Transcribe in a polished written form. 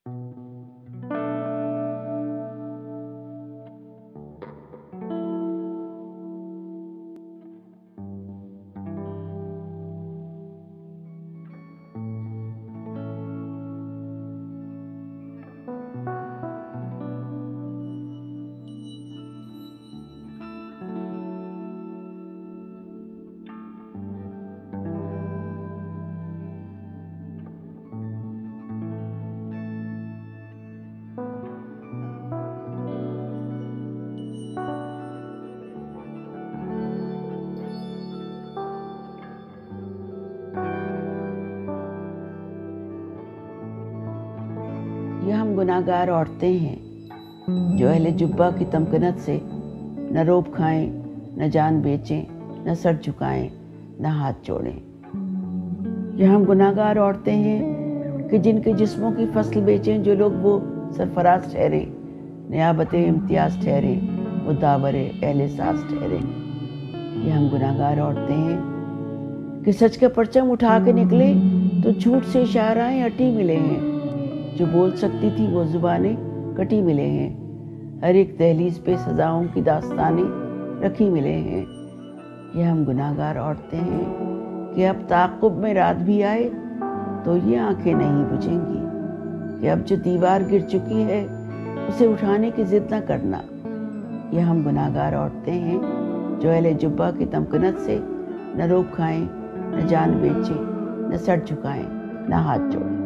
ये हम गुनाहगार औरतें हैं जो अहले जुब्बा की तमकनत से न रोब खाएं, न जान बेचें, न सर झुकाएं, न हाथ जोड़ें। ये हम गुनाहगार औरतें हैं कि जिनके जिस्मों की फसल बेचें जो लोग वो सरफराज ठहरे, नियाबते इम्तियाज ठहरे, वो दावरे अहले साज ठहरे। ये हम गुनाहगार औरतें हैं कि सच का परचम उठा के निकले तो झूठ से इशाराएं अटी मिले हैं। जो बोल सकती थी वो जुबानें कटी मिले हैं। हर एक दहलीज पे सजाओं की दास्तानें रखी मिले हैं। ये हम गुनाहगार औरतें हैं कि अब ताक़ुब में रात भी आए तो ये आंखें नहीं बुझेंगी कि अब जो दीवार गिर चुकी है उसे उठाने की जिद न करना। ये हम गुनाहगार औरतें हैं जो अहले जुब्बा की तमकनत से न रोब खाएं, न जान बेचें, न सर झुकाएं, न हाथ जोड़ें।